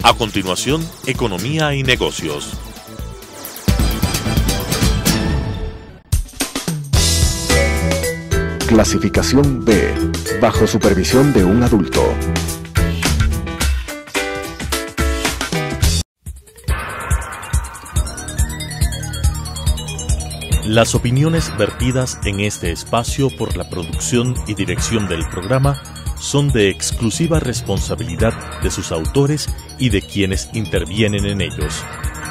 A continuación, Economía y Negocios. Clasificación B, bajo supervisión de un adulto. Las opiniones vertidas en este espacio por la producción y dirección del programa son de exclusiva responsabilidad de sus autores y de quienes intervienen en ellos.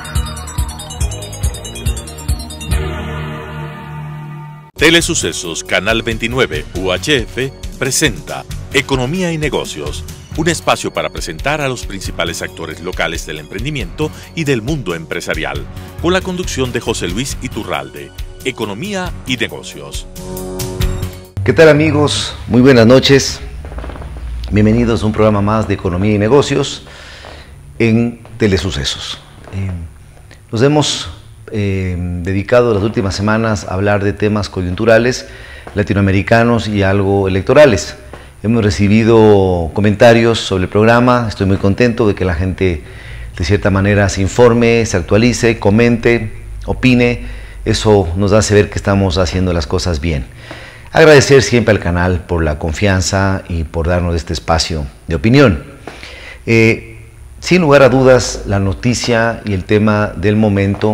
Telesucesos Canal 29 UHF presenta Economía y Negocios, un espacio para presentar a los principales actores locales del emprendimiento y del mundo empresarial, con la conducción de José Luis Iturralde. Economía y Negocios. ¿Qué tal, amigos? Muy buenas noches. Bienvenidos a un programa más de Economía y Negocios en Telesucesos. Nos hemos dedicado las últimas semanas a hablar de temas coyunturales, latinoamericanos y algo electorales. Hemos recibido comentarios sobre el programa. Estoy muy contento de que la gente de cierta manera se informe, se actualice, comente, opine. Eso nos hace ver que estamos haciendo las cosas bien. Agradecer siempre al canal por la confianza y por darnos este espacio de opinión. Sin lugar a dudas, la noticia y el tema del momento,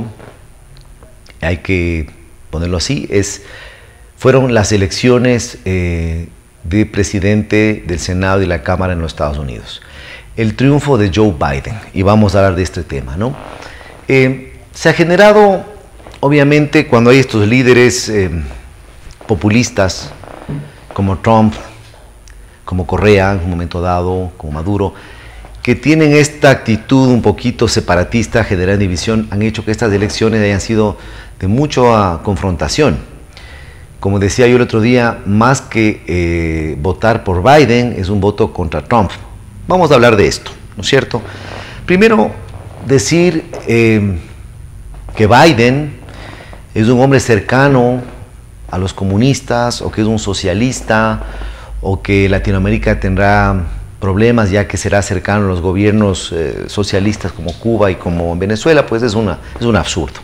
hay que ponerlo así, fueron las elecciones de presidente del Senado y la Cámara en los Estados Unidos. El triunfo de Joe Biden, y vamos a hablar de este tema, ¿no? Se ha generado, obviamente, cuando hay estos líderes populistas como Trump, como Correa en un momento dado, como Maduro, que tienen esta actitud un poquito separatista, generar división, han hecho que estas elecciones hayan sido de mucha confrontación. Como decía yo el otro día, más que votar por Biden es un voto contra Trump. Vamos a hablar de esto, ¿no es cierto? Primero, decir que Biden es un hombre cercano a los comunistas, o que es un socialista, o que Latinoamérica tendrá problemas ya que será cercano a los gobiernos socialistas como Cuba y como Venezuela, pues es un absurdo.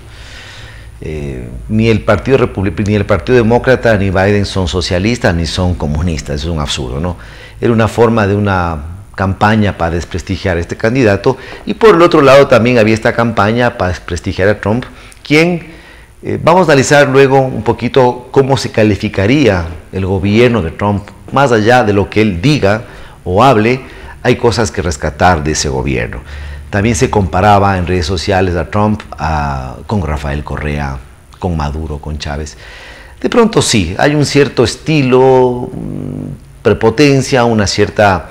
Ni el Partido Republicano, ni el Partido Demócrata, ni Biden son socialistas, ni son comunistas, es un absurdo, ¿no? Era una forma de una campaña para desprestigiar a este candidato, y por el otro lado también había esta campaña para desprestigiar a Trump, quien vamos a analizar luego un poquito cómo se calificaría el gobierno de Trump. Más allá de lo que él diga o hable, hay cosas que rescatar de ese gobierno. También se comparaba en redes sociales a Trump con Rafael Correa, con Maduro, con Chávez. De pronto sí, hay un cierto estilo, prepotencia, una cierta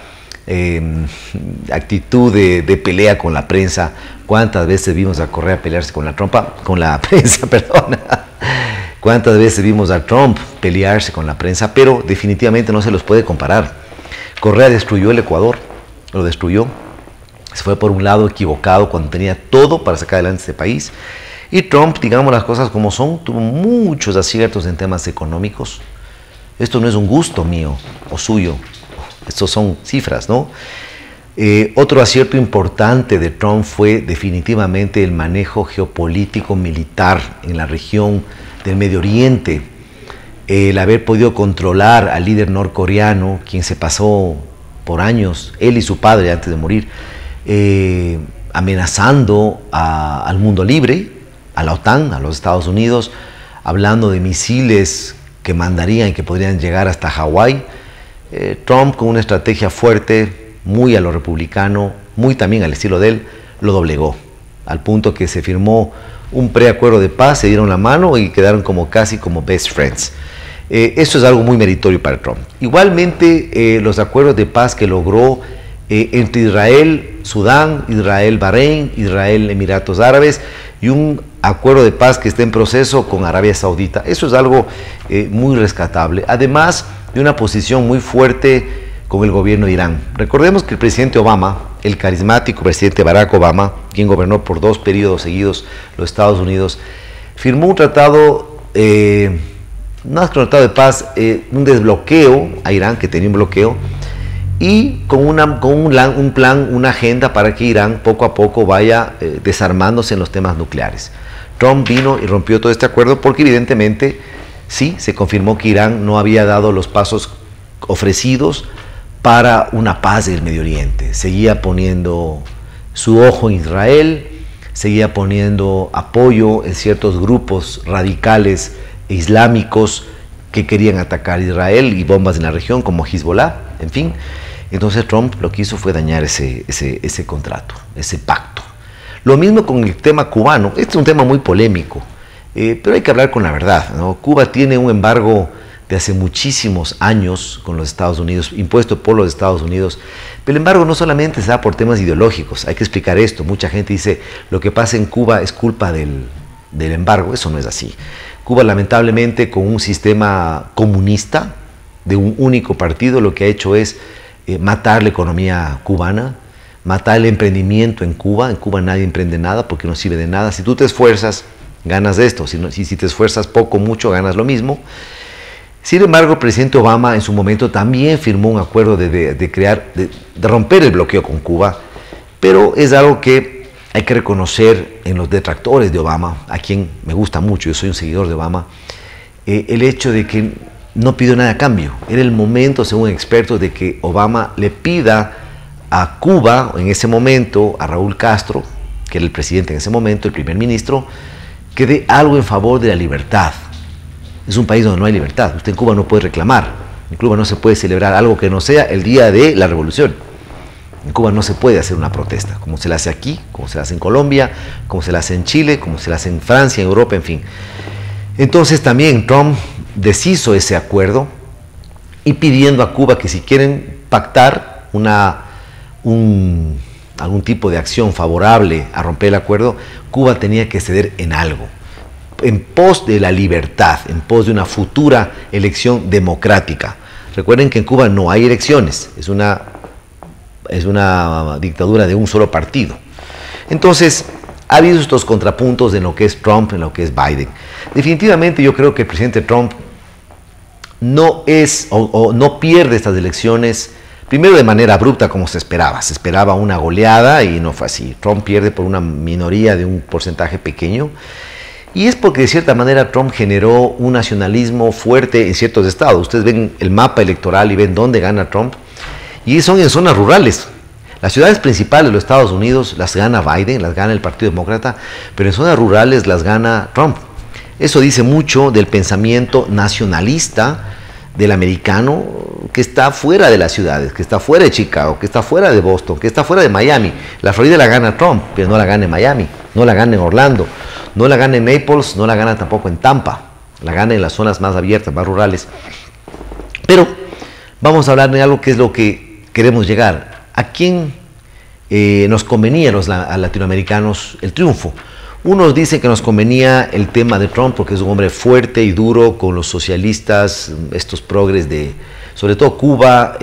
actitud de pelea con la prensa. ¿Cuántas veces vimos a Correa pelearse con la prensa, perdón? ¿Cuántas veces vimos a Trump pelearse con la prensa? Pero definitivamente no se los puede comparar. Correa destruyó el Ecuador, lo destruyó. Se fue por un lado equivocado cuando tenía todo para sacar adelante este país. Y Trump, digamos las cosas como son, tuvo muchos aciertos en temas económicos. Esto no es un gusto mío o suyo, estos son cifras, ¿no? Otro acierto importante de Trump fue definitivamente el manejo geopolítico militar en la región del Medio Oriente, el haber podido controlar al líder norcoreano, quien se pasó por años, él y su padre antes de morir, amenazando al mundo libre, a la OTAN, a los Estados Unidos, hablando de misiles que mandarían y que podrían llegar hasta Hawái. Trump, con una estrategia fuerte, muy a lo republicano, muy también al estilo de él, lo doblegó, al punto que se firmó un preacuerdo de paz, se dieron la mano y quedaron casi como best friends. Eso es algo muy meritorio para Trump. Igualmente, los acuerdos de paz que logró entre Israel, Sudán, Israel, Bahrein, Israel, Emiratos Árabes, y un acuerdo de paz que está en proceso con Arabia Saudita. Eso es algo muy rescatable, además de una posición muy fuerte con el gobierno de Irán. Recordemos que el presidente Obama, el carismático presidente Barack Obama, quien gobernó por 2 periodos seguidos los Estados Unidos, firmó un tratado, no es que un tratado de paz, un desbloqueo a Irán, que tenía un bloqueo, y con un plan, una agenda para que Irán poco a poco vaya desarmándose en los temas nucleares. Trump vino y rompió todo este acuerdo porque evidentemente sí, se confirmó que Irán no había dado los pasos ofrecidos para una paz del Medio Oriente. Seguía poniendo su ojo en Israel, seguía poniendo apoyo en ciertos grupos radicales e islámicos que querían atacar a Israel y bombas en la región como Hezbollah, en fin. Entonces Trump lo que hizo fue dañar ese contrato, ese pacto. Lo mismo con el tema cubano. Este es un tema muy polémico, pero hay que hablar con la verdad, ¿no? Cuba tiene un embargo de hace muchísimos años con los Estados Unidos, impuesto por los Estados Unidos, pero el embargo no solamente se da por temas ideológicos, hay que explicar esto. Mucha gente dice, lo que pasa en Cuba es culpa del embargo. Eso no es así. Cuba, lamentablemente, con un sistema comunista de un único partido, lo que ha hecho es matar la economía cubana, matar el emprendimiento en Cuba. En Cuba nadie emprende nada porque no sirve de nada. Si tú te esfuerzas, ganas de esto. Si te esfuerzas poco o mucho, ganas lo mismo. Sin embargo, el presidente Obama en su momento también firmó un acuerdo de romper el bloqueo con Cuba, pero es algo que hay que reconocer en los detractores de Obama, a quien me gusta mucho, yo soy un seguidor de Obama, el hecho de que no pidió nada a cambio. Era el momento, según expertos, de que Obama le pida a Cuba, en ese momento, a Raúl Castro, que era el presidente en ese momento, el primer ministro, que dé algo en favor de la libertad. Es un país donde no hay libertad. Usted en Cuba no puede reclamar. En Cuba no se puede celebrar algo que no sea el día de la revolución. En Cuba no se puede hacer una protesta, como se la hace aquí, como se la hace en Colombia, como se la hace en Chile, como se la hace en Francia, en Europa, en fin. Entonces también Trump deshizo ese acuerdo y pidiendo a Cuba que si quieren pactar algún tipo de acción favorable a romper el acuerdo, Cuba tenía que ceder en algo, en pos de la libertad, en pos de una futura elección democrática. Recuerden que en Cuba no hay elecciones, es una dictadura de un solo partido. Entonces, ha habido estos contrapuntos en lo que es Trump, en lo que es Biden. Definitivamente yo creo que el presidente Trump no es o no pierde estas elecciones, primero de manera abrupta como se esperaba una goleada y no fue así. Trump pierde por una minoría de un porcentaje pequeño, y es porque de cierta manera Trump generó un nacionalismo fuerte en ciertos estados. Ustedes ven el mapa electoral y ven dónde gana Trump, y son en zonas rurales. Las ciudades principales de los Estados Unidos las gana Biden, las gana el Partido Demócrata, pero en zonas rurales las gana Trump. Eso dice mucho del pensamiento nacionalista del americano que está fuera de las ciudades, que está fuera de Chicago, que está fuera de Boston, que está fuera de Miami. La Florida la gana Trump, pero no la gana en Miami, no la gana en Orlando, no la gana en Naples, no la gana tampoco en Tampa, la gana en las zonas más abiertas, más rurales. Pero vamos a hablar de algo que es lo que queremos llegar. ¿A quién nos convenía a latinoamericanos el triunfo? Unos dicen que nos convenía el tema de Trump porque es un hombre fuerte y duro con los socialistas, estos progres de, sobre todo Cuba,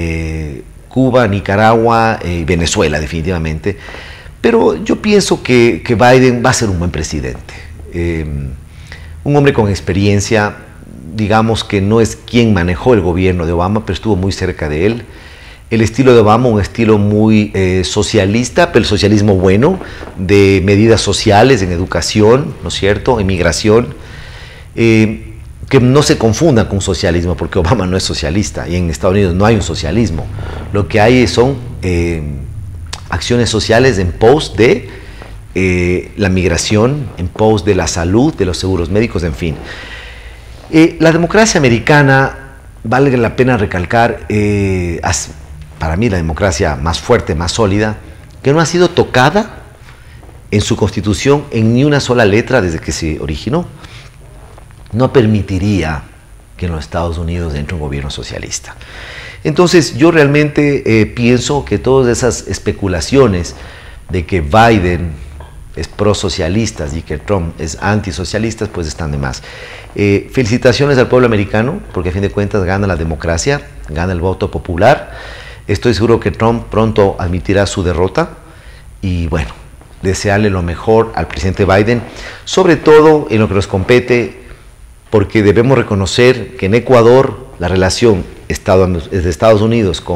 Nicaragua y Venezuela definitivamente. Pero yo pienso que Biden va a ser un buen presidente. Un hombre con experiencia, digamos que no es quien manejó el gobierno de Obama, pero estuvo muy cerca de él. El estilo de Obama, un estilo muy socialista, pero el socialismo bueno, de medidas sociales en educación, ¿no es cierto?, en migración, que no se confundan con socialismo, porque Obama no es socialista y en Estados Unidos no hay un socialismo. Lo que hay son acciones sociales en pos de la migración, en pos de la salud, de los seguros médicos, en fin. La democracia americana, vale la pena recalcar, para mí la democracia más fuerte, más sólida, que no ha sido tocada en su constitución en ni una sola letra desde que se originó. No permitiría que en los Estados Unidos entre un gobierno socialista. Entonces yo realmente pienso que todas esas especulaciones de que Biden es pro-socialista y que Trump es antisocialista, pues están de más. Felicitaciones al pueblo americano, porque a fin de cuentas gana la democracia, gana el voto popular. Estoy seguro que Trump pronto admitirá su derrota y bueno, desearle lo mejor al presidente Biden, sobre todo en lo que nos compete, porque debemos reconocer que en Ecuador la relación de Estados Unidos con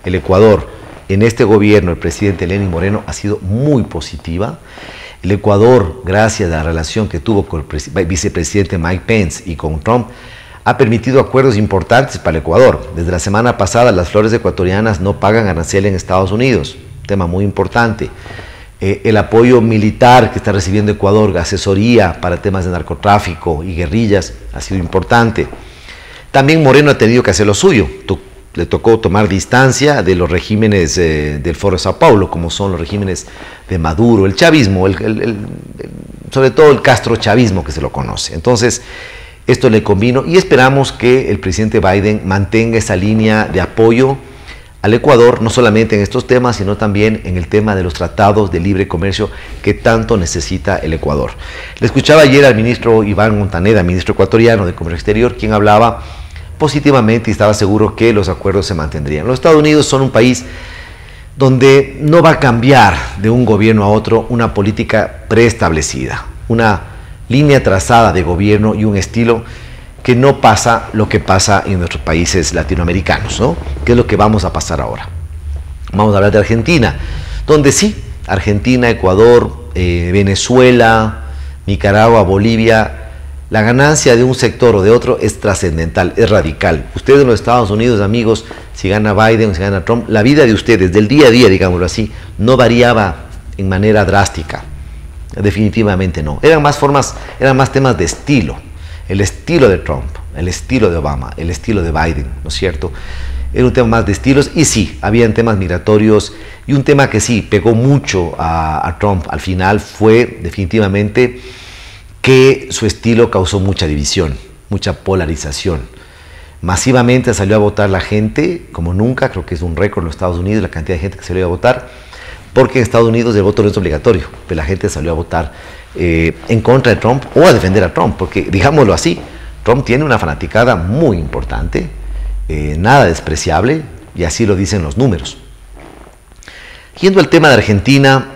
el Ecuador en este gobierno, el presidente Lenín Moreno, ha sido muy positiva. El Ecuador, gracias a la relación que tuvo con el vicepresidente Mike Pence y con Trump, ha permitido acuerdos importantes para el Ecuador. Desde la semana pasada, las flores ecuatorianas no pagan arancel en Estados Unidos, tema muy importante. El apoyo militar que está recibiendo Ecuador, asesoría para temas de narcotráfico y guerrillas, ha sido importante. También Moreno ha tenido que hacer lo suyo. Le tocó tomar distancia de los regímenes del Foro de Sao Paulo, como son los regímenes de Maduro, el chavismo, sobre todo el castrochavismo que se lo conoce. Entonces, esto le convino y esperamos que el presidente Biden mantenga esa línea de apoyo al Ecuador, no solamente en estos temas, sino también en el tema de los tratados de libre comercio que tanto necesita el Ecuador. Le escuchaba ayer al ministro Iván Montaneda, ministro ecuatoriano de Comercio Exterior, quien hablaba positivamente y estaba seguro que los acuerdos se mantendrían. Los Estados Unidos son un país donde no va a cambiar de un gobierno a otro una política preestablecida, una línea trazada de gobierno y un estilo que no pasa lo que pasa en nuestros países latinoamericanos, ¿no? ¿Qué es lo que vamos a pasar ahora? Vamos a hablar de Argentina, donde sí, Argentina, Ecuador, Venezuela, Nicaragua, Bolivia, la ganancia de un sector o de otro es trascendental, es radical. Ustedes en los Estados Unidos, amigos, si gana Biden o si gana Trump, la vida de ustedes, del día a día, digámoslo así, no variaba en manera drástica. Definitivamente no. Eran más temas de estilo. El estilo de Trump, el estilo de Obama, el estilo de Biden, ¿no es cierto? Era un tema más de estilos y sí, habían temas migratorios y un tema que sí pegó mucho a Trump al final fue definitivamente que su estilo causó mucha división, mucha polarización. Masivamente salió a votar la gente, como nunca, creo que es un récord en los Estados Unidos la cantidad de gente que salió a votar, porque en Estados Unidos el voto no es obligatorio, pero la gente salió a votar en contra de Trump o a defender a Trump, porque digámoslo así, Trump tiene una fanaticada muy importante, nada despreciable, y así lo dicen los números. Yendo al tema de Argentina,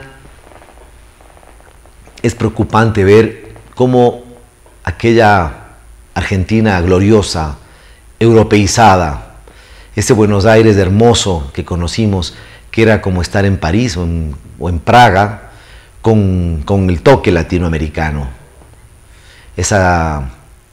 es preocupante ver cómo aquella Argentina gloriosa, europeizada, ese Buenos Aires hermoso que conocimos, que era como estar en París o en Praga, con el toque latinoamericano. Esa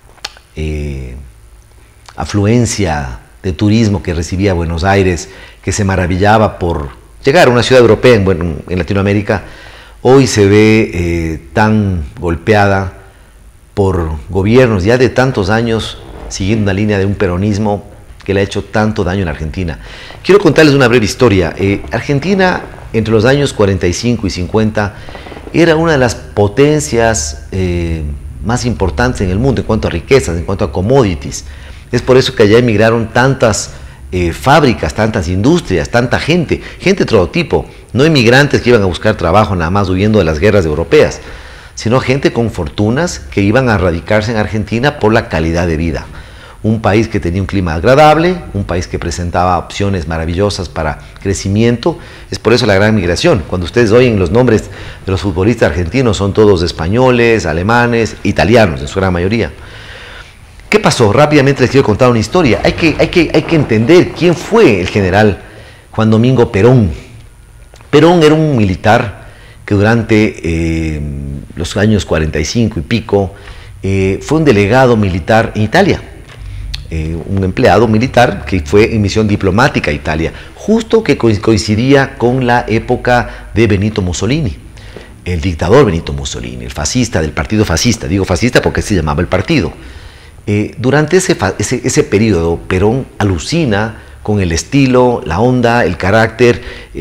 afluencia de turismo que recibía Buenos Aires, que se maravillaba por llegar a una ciudad europea en Latinoamérica, hoy se ve tan golpeada por gobiernos ya de tantos años siguiendo una línea de un peronismo que le ha hecho tanto daño en Argentina. Quiero contarles una breve historia. Argentina, entre los años 45 y 50, era una de las potencias más importantes en el mundo en cuanto a riquezas, en cuanto a commodities. Es por eso que allá emigraron tantas fábricas, tantas industrias, tanta gente de todo tipo. No inmigrantes que iban a buscar trabajo nada más huyendo de las guerras europeas, sino gente con fortunas que iban a radicarse en Argentina por la calidad de vida. Un país que tenía un clima agradable, un país que presentaba opciones maravillosas para crecimiento. Es por eso la gran migración. Cuando ustedes oyen los nombres de los futbolistas argentinos, son todos españoles, alemanes, italianos, en su gran mayoría. ¿Qué pasó? Rápidamente les quiero contar una historia. Hay que entender quién fue el general Juan Domingo Perón. Perón era un militar que durante los años 45 y pico fue un delegado militar en Italia. Un empleado militar que fue en misión diplomática a Italia, justo que coincidía con la época de Benito Mussolini, el dictador Benito Mussolini, el fascista del partido fascista. Digo fascista porque se llamaba el partido. Durante ese periodo, Perón alucina con el estilo, la onda, el carácter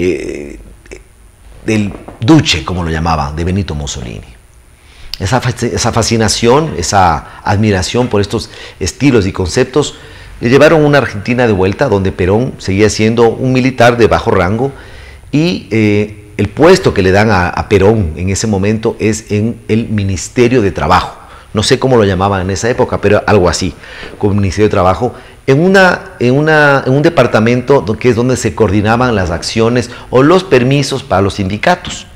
del duce, como lo llamaba, de Benito Mussolini. Esa fascinación, esa admiración por estos estilos y conceptos le llevaron a una Argentina de vuelta donde Perón seguía siendo un militar de bajo rango y el puesto que le dan a Perón en ese momento es en el Ministerio de Trabajo. No sé cómo lo llamaban en esa época, pero algo así, como Ministerio de Trabajo, en un departamento que es donde se coordinaban las acciones o los permisos para los sindicatos.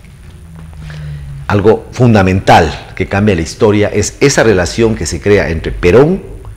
Algo fundamental que cambia la historia es esa relación que se crea entre Perón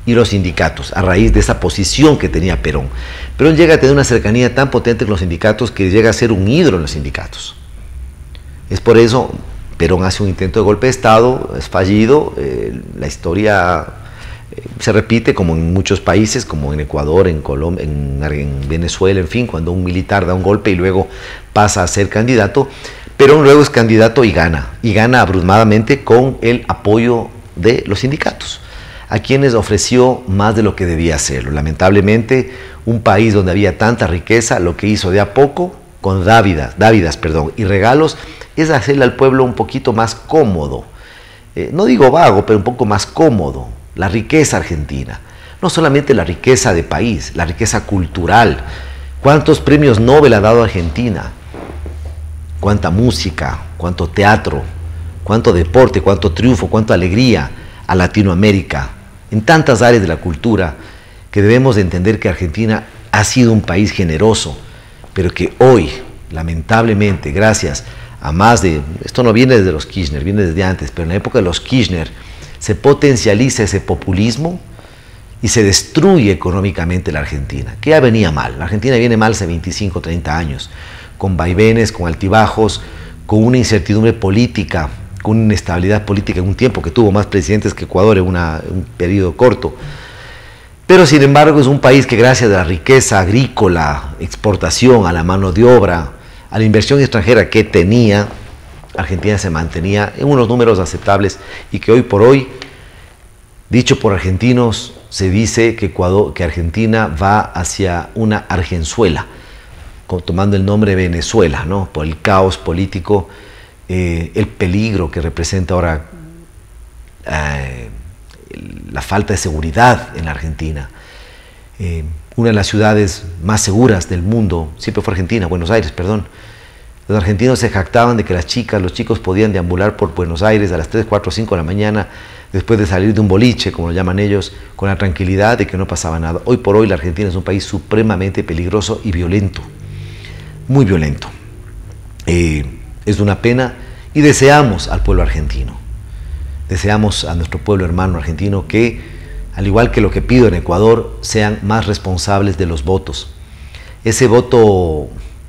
y los sindicatos, a raíz de esa posición que tenía Perón. Perón llega a tener una cercanía tan potente con los sindicatos que llega a ser un ídolo en los sindicatos. Es por eso, Perón hace un intento de golpe de Estado, es fallido, la historia se repite como en muchos países, como en Ecuador, en Colombia, en Venezuela, en fin, cuando un militar da un golpe y luego pasa a ser candidato. Perón luego es candidato y gana abrumadamente con el apoyo de los sindicatos, a quienes ofreció más de lo que debía hacerlo. Lamentablemente, un país donde había tanta riqueza, lo que hizo de a poco, con dávidas y regalos, es hacerle al pueblo un poquito más cómodo. No digo vago, pero un poco más cómodo. La riqueza argentina, no solamente la riqueza de país, la riqueza cultural. ¿Cuántos premios Nobel ha dado Argentina? Cuánta música, cuánto teatro, cuánto deporte, cuánto triunfo, cuánta alegría a Latinoamérica, en tantas áreas de la cultura, que debemos de entender que Argentina ha sido un país generoso, pero que hoy, lamentablemente, gracias a más de, esto no viene desde los Kirchner, viene desde antes, pero en la época de los Kirchner se potencializa ese populismo y se destruye económicamente la Argentina, que ya venía mal. La Argentina viene mal hace 25, 30 años, con vaivenes, con altibajos, con una incertidumbre política, con una inestabilidad política en un tiempo que tuvo más presidentes que Ecuador en un periodo corto. Pero sin embargo es un país que gracias a la riqueza agrícola, exportación, a la mano de obra, a la inversión extranjera que tenía, Argentina se mantenía en unos números aceptables y que hoy por hoy, dicho por argentinos, se dice que Argentina va hacia una Argenzuela, tomando el nombre de Venezuela, ¿no? Por el caos político, el peligro que representa ahora la falta de seguridad en la Argentina. Una de las ciudades más seguras del mundo siempre fue Argentina, Buenos Aires, perdón. Los argentinos se jactaban de que las chicas, los chicos podían deambular por Buenos Aires a las 3, 4, 5 de la mañana, después de salir de un boliche, como lo llaman ellos, con la tranquilidad de que no pasaba nada. Hoy por hoy la Argentina es un país supremamente peligroso y violento, muy violento. Es una pena y deseamos al pueblo argentino, deseamos a nuestro pueblo hermano argentino que, al igual que lo que pido en Ecuador, sean más responsables de los votos. Ese voto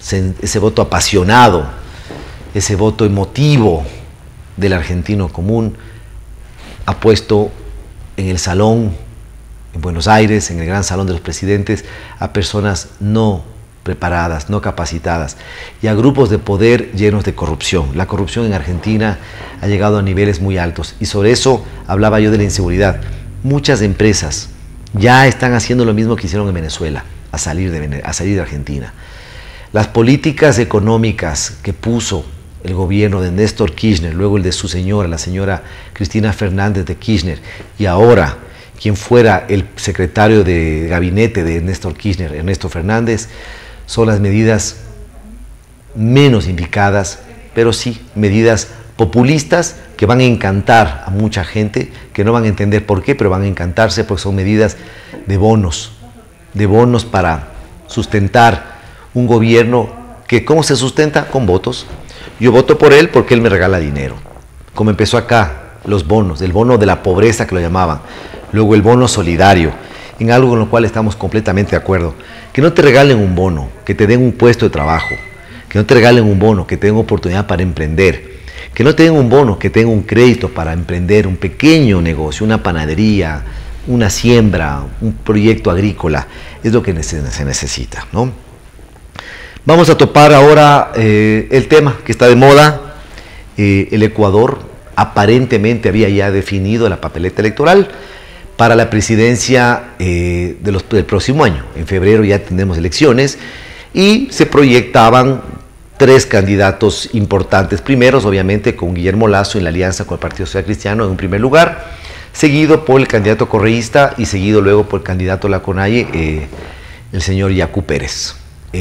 apasionado, ese voto emotivo del argentino común ha puesto en el salón, en Buenos Aires, en el gran salón de los presidentes, a personas no preparadas, no capacitadas, y a grupos de poder llenos de corrupción. La corrupción en Argentina ha llegado a niveles muy altos, y sobre eso hablaba yo de la inseguridad. Muchas empresas ya están haciendo lo mismo que hicieron en Venezuela, a salir de Argentina. Las políticas económicas que puso el gobierno de Néstor Kirchner, luego el de su señora, la señora Cristina Fernández de Kirchner, y ahora quien fuera el secretario de gabinete de Néstor Kirchner, Ernesto Fernández, son las medidas menos indicadas, pero sí medidas populistas que van a encantar a mucha gente, que no van a entender por qué, pero van a encantarse porque son medidas de bonos para sustentar un gobierno que, ¿cómo se sustenta? Con votos. Yo voto por él porque él me regala dinero. Como empezó acá, los bonos, el bono de la pobreza que lo llamaban, luego el bono solidario, en algo con lo cual estamos completamente de acuerdo. Que no te regalen un bono, que te den un puesto de trabajo, que no te regalen un bono, que te den oportunidad para emprender, que no te den un bono, que te den un crédito para emprender un pequeño negocio, una panadería, una siembra, un proyecto agrícola, es lo que se necesita, ¿no? Vamos a topar ahora el tema que está de moda. El Ecuador aparentemente había ya definido la papeleta electoral para la presidencia del próximo año. En febrero ya tendremos elecciones y se proyectaban 3 candidatos importantes. Primeros, obviamente, con Guillermo Lasso en la alianza con el Partido Social Cristiano en un primer lugar, seguido por el candidato correísta y seguido luego por el candidato Laconaye, el señor Yacu Pérez.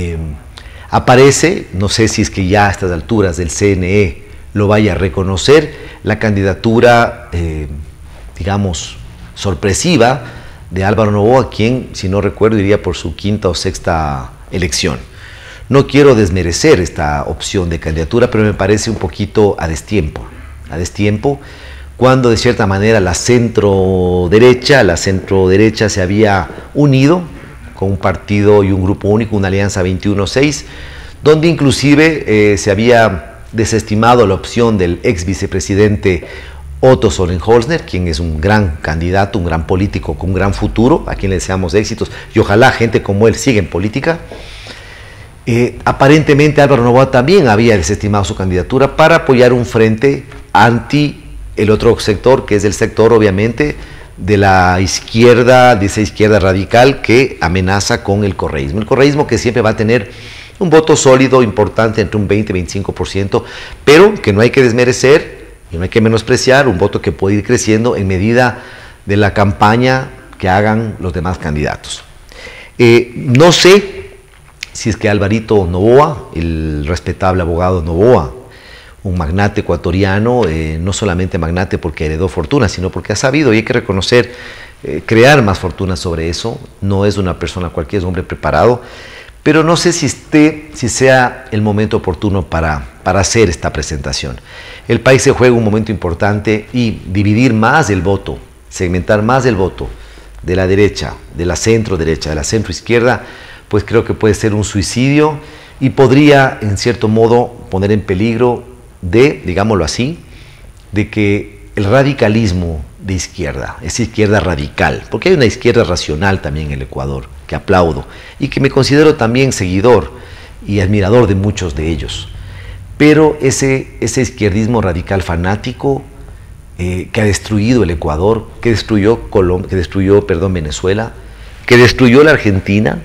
Aparece, no sé si es que ya a estas alturas del CNE lo vaya a reconocer, la candidatura, digamos, sorpresiva de Álvaro Noboa, quien, si no recuerdo, iría por su 5ª o 6ª elección. No quiero desmerecer esta opción de candidatura, pero me parece un poquito a destiempo, cuando de cierta manera la centro derecha se había unido con un partido y un grupo único, una alianza 21-6, donde inclusive se había desestimado la opción del ex vicepresidente Otto Sollenholzner, quien es un gran candidato, un gran político con un gran futuro, a quien le deseamos éxitos, y ojalá gente como él siga en política. Aparentemente Álvaro Noboa también había desestimado su candidatura para apoyar un frente anti el otro sector, que es el sector obviamente de la izquierda, de esa izquierda radical que amenaza con el correísmo. El correísmo que siempre va a tener un voto sólido, importante, entre un 20 y 25%, pero que no hay que desmerecer y no hay que menospreciar, un voto que puede ir creciendo en medida de la campaña que hagan los demás candidatos. No sé si es que Alvarito Noboa, el respetable abogado Noboa, un magnate ecuatoriano, no solamente magnate porque heredó fortuna, sino porque ha sabido, y hay que reconocer, crear más fortuna sobre eso. No es una persona cualquiera, es un hombre preparado, pero no sé si sea el momento oportuno para hacer esta presentación. El país se juega un momento importante y dividir más el voto, segmentar más el voto de la derecha, de la centro derecha, de la centro izquierda, pues creo que puede ser un suicidio y podría en cierto modo poner en peligro digámoslo así, de que el radicalismo de izquierda, esa izquierda radical, porque hay una izquierda racional también en el Ecuador, que aplaudo, y que me considero también seguidor y admirador de muchos de ellos, pero ese izquierdismo radical fanático que ha destruido el Ecuador, que destruyó Venezuela, que destruyó la Argentina,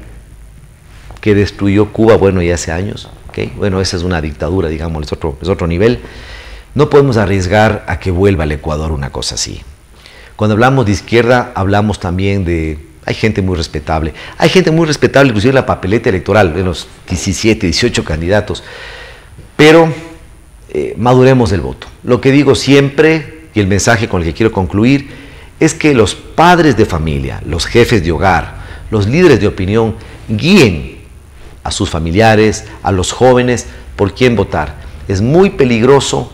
que destruyó Cuba, bueno, ya hace años. Bueno, esa es una dictadura, digamos, es otro nivel. No podemos arriesgar a que vuelva al Ecuador una cosa así. Cuando hablamos de izquierda, hablamos también de... Hay gente muy respetable. Hay gente muy respetable, inclusive en la papeleta electoral, de los 17, 18 candidatos. Pero maduremos el voto. Lo que digo siempre, y el mensaje con el que quiero concluir, es que los padres de familia, los jefes de hogar, los líderes de opinión, guíen a sus familiares, a los jóvenes, por quién votar. Es muy peligroso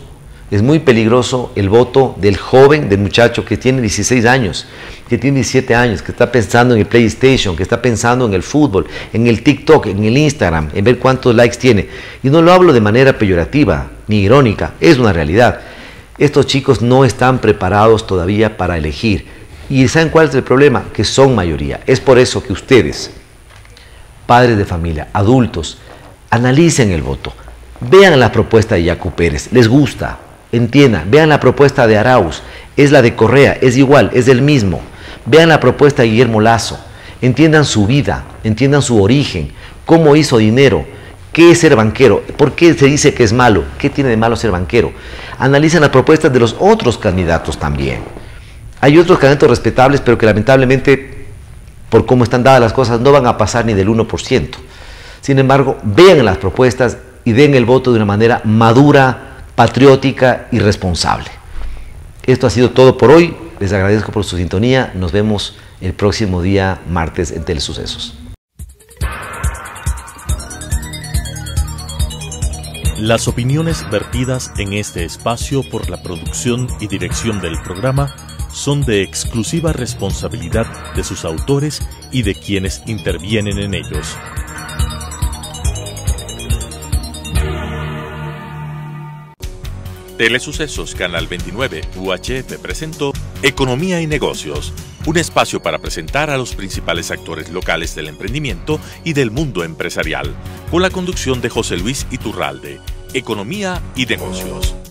el voto del joven, del muchacho que tiene 16 años, que tiene 17 años, que está pensando en el PlayStation, que está pensando en el fútbol, en el TikTok, en el Instagram, en ver cuántos likes tiene. Y no lo hablo de manera peyorativa ni irónica, es una realidad. Estos chicos no están preparados todavía para elegir. ¿Y saben cuál es el problema? Que son mayoría. Es por eso que ustedes, padres de familia, adultos, analicen el voto. Vean la propuesta de Yacu Pérez, les gusta, entiendan. Vean la propuesta de Arauz, es la de Correa, es igual, es del mismo. Vean la propuesta de Guillermo Lasso, entiendan su vida, entiendan su origen, cómo hizo dinero, qué es ser banquero, por qué se dice que es malo, qué tiene de malo ser banquero. Analicen las propuestas de los otros candidatos también. Hay otros candidatos respetables, pero que lamentablemente, por cómo están dadas las cosas, no van a pasar ni del 1%. Sin embargo, vean las propuestas y den el voto de una manera madura, patriótica y responsable. Esto ha sido todo por hoy. Les agradezco por su sintonía. Nos vemos el próximo día martes en Telesucesos. Las opiniones vertidas en este espacio por la producción y dirección del programa son de exclusiva responsabilidad de sus autores y de quienes intervienen en ellos. Telesucesos Canal 29 UHF presentó Economía y Negocios, un espacio para presentar a los principales actores locales del emprendimiento y del mundo empresarial, con la conducción de José Luis Iturralde. Economía y Negocios.